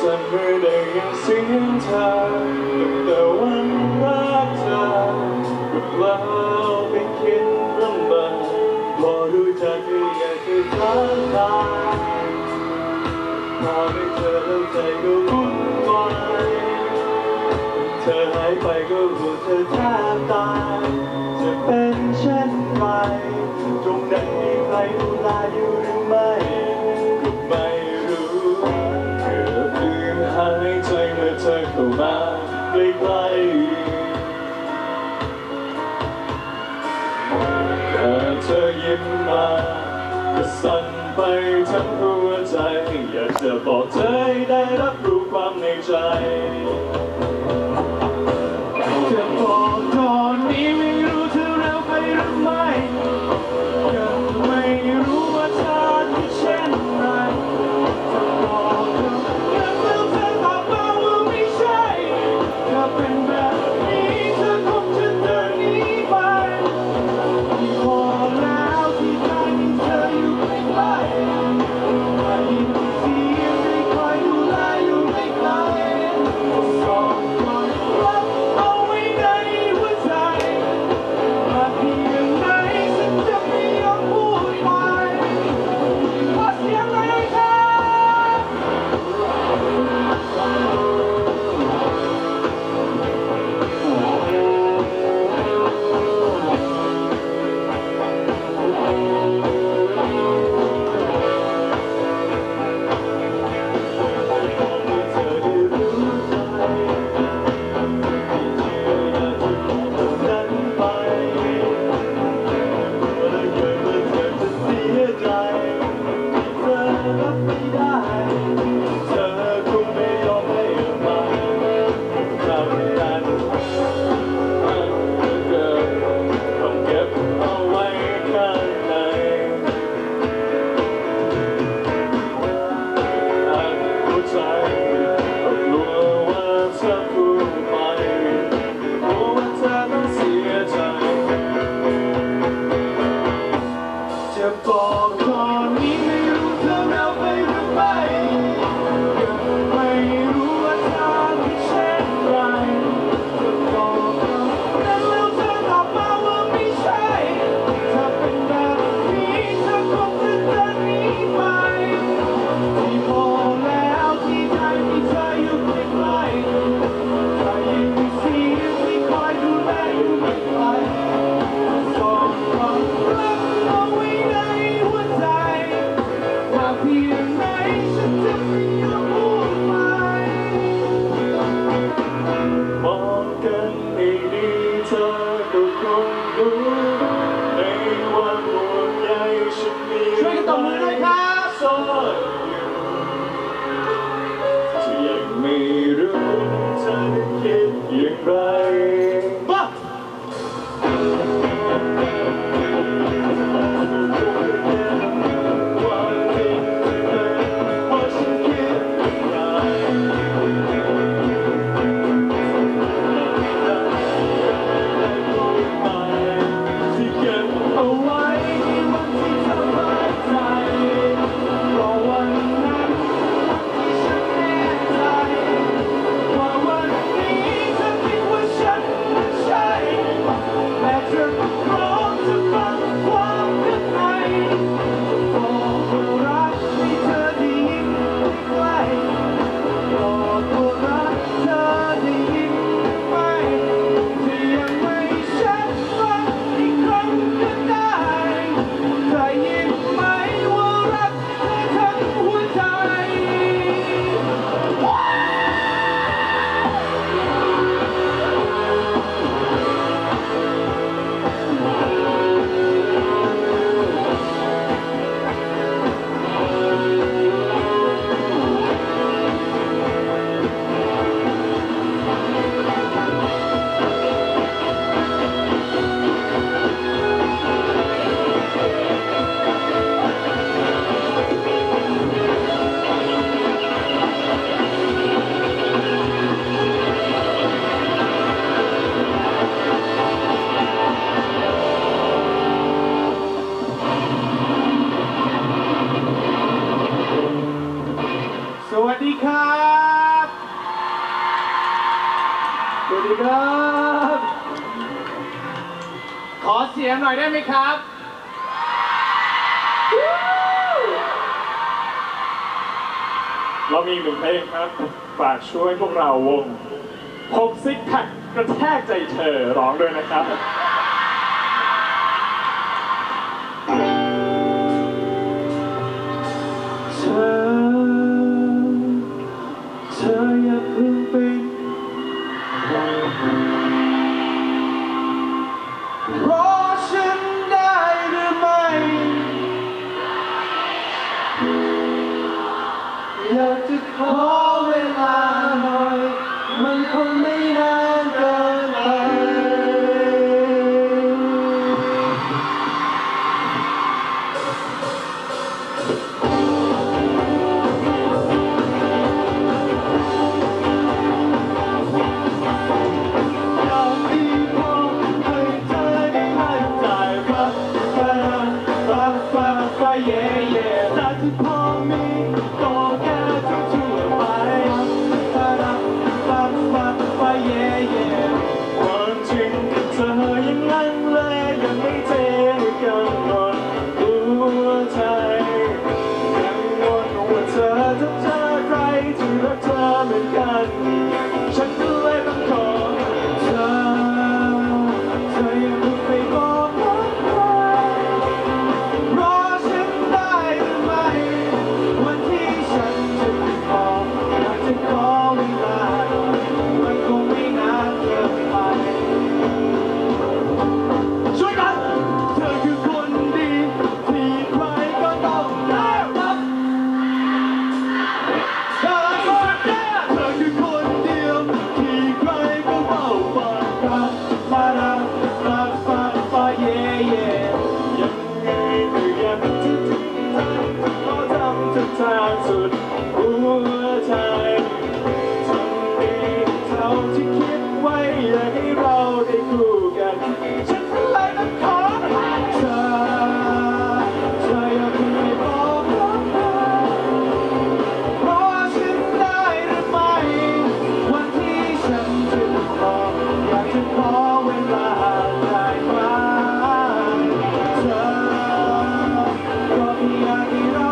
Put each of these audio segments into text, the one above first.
สั่นเมื่อได้ยินเสียงเธอตั้งแต่วันรักเธอก็เล่าไปคิดลำบากพอรู้จักก็อยากจะท้าทายพอได้เจอแล้วใจก็วุ่นวายเธอหายไปก็รู้เธอแทบตายจะเป็นเช่นไรตรงนั้นมีใครดูแลอยู่หรือไม่ก็ไม่รู้เกือบลืมหายใจเมื่อเธอเข้ามาใกล้ๆแต่เธอยิ้มมาก็สั่นไปทั้งหัวใจอยากจะบอกเธอให้ได้รับรู้ความในใจจะบอกก่อนนี้ไม่รู้เธอเร็วไปหรือไม่ยังไม่รู้ว่าเธอคิดเช่นไรจะบอกเธอยังเมื่อเธอตอบมาว่าไม่ใช่ถ้าเป็นแบบนี้เธอคงจะเดินหนีไปพอแล้วที่ใจมีเธออยู่ใกล้ๆได้ยินเสียงไม่คอยดูแลอยู่ไม่ไกลสองคนรักเอาไว้ในหัวใจมาเพียงไหนฉันจะไม่ยอมพูดไปขอเสียงหน่อยครับจะบอกตอนนี้ไม่รู้เธอเร็วไปหรือไม่ยังไม่รู้ว่าเธอคิดเช่นไรจะบอกเธอแต่แล้วเธอตอบมาว่าไม่ใช่ถ้าเป็นแบบนี้เธอคงจะเดินหนีไปที่พอแล้วที่ใจมีเธออยู่ใกล้ๆได้ยินเสียงที่คอยดูแลอยู่ไม่ไกลสองความรักเอาไว้ในหัวงหน่อยได้ไหมครับเรามี1 เพลงครับฝากช่วยพวกเราวง6 ซิกแพคกระแทกใจเธอร้องด้วยนะครับเธออย่าเพิ่งเป็นรอฉันได้หรือไม่อยากจะขอเวลาหน่อยมันคงไม่นานเกินไปฉันก็เลยต้องขอเธออย่าเพิ่งไปบอกรักใครรอฉันได้หรือไม่วันที่ฉันจะไปบอกอยากจะขอเวลามันคงไม่นานเกินไปช่วยกันเธอคือคนดีที่ใครก็ต้องได้รับทางสุดหัวใจทำดีเท่าที่คิดไว้อยากให้เราได้คู่กันฉันเลยต้องขอเธออย่าเพิ่งไปบอกรักใครเพราะฉันได้หรือไม่วันที่ฉันจะบอกอยากจะขอเวลาได้ไหมเธอก็อยากให้เรา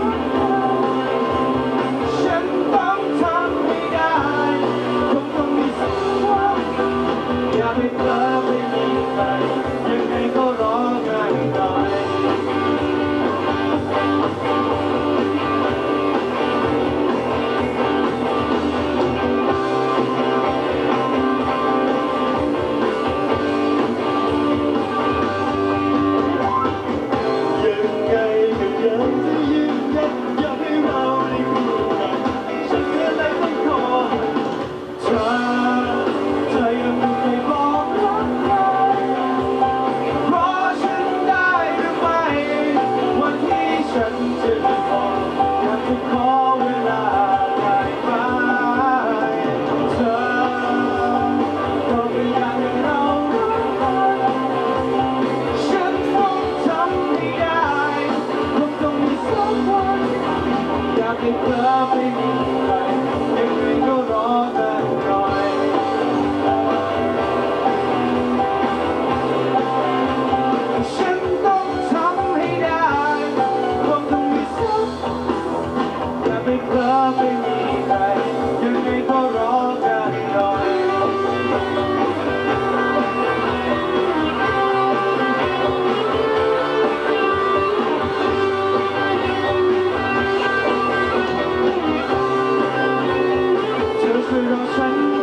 ไม่เลิกไม่มีใครยังไงก็รอกันหน่อยยังไงก็ยังจะยืนยันอยากให้เราได้คู่กันฉันก็เลยต้องขอเธอยังไม่เคยบอกรักใครเพราะฉันได้หรือไม่วันที่ฉันจะบอกอยากจะขอเวลาได้ไหมเธอก็ไม่อยากให้เรารักกันฉันต้องทำให้ได้คงต้องมีสักวันอยากให้เธอไม่มีใครยังไงก็รอกันหน่อยฉันต้องทำให้ได้คงต้องมีสักอย่าไปเพ้อไม่มีใครยังไงก็รอกันหน่อยเธอช่วยรอฉัน